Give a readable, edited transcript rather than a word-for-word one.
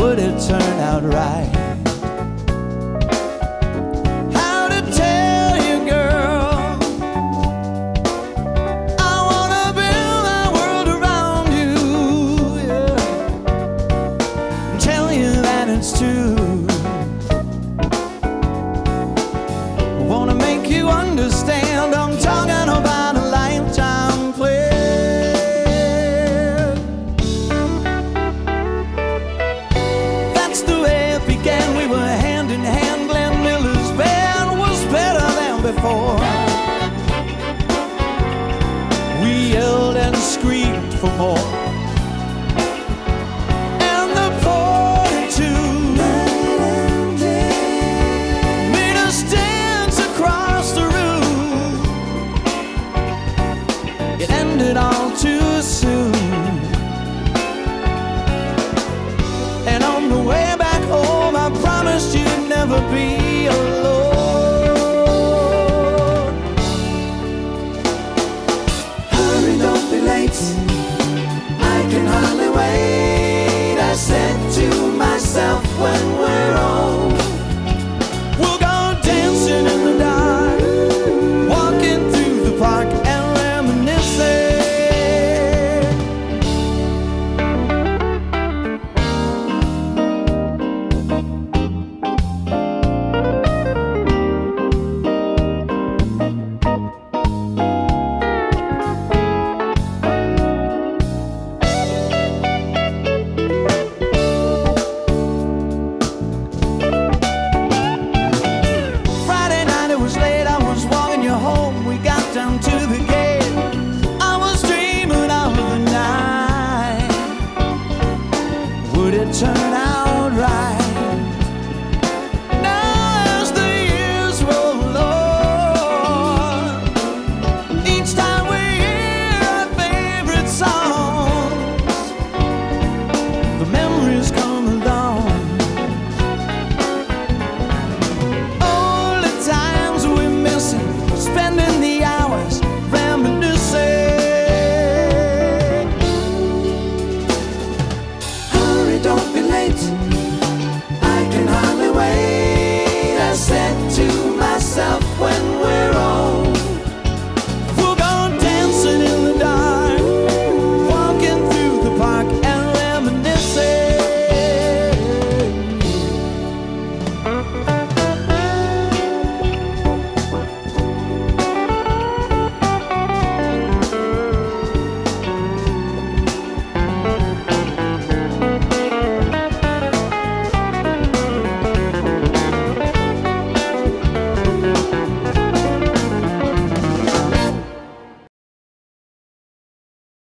would it turn out right? How to tell you, girl, I wanna build my world around you, yeah. Tell you that it's true. Wanna make you understand, I'm talking about a lifetime plan. That's the way it began. We were hand in hand. Glenn Miller's band was better than before. We yelled and screamed for more. And the 42 made us dance across the room. It ended all too soon. And on the way back home, I promised you'd never be alone. Hurry, don't be late, I can hardly wait. I said to myself, when we're old, we'll go dancing in the dark, walking through the park and reminiscing. Friday night, it was late, I was walking you home. We got down to the gate, I was dreaming of the night. Would it turn out right?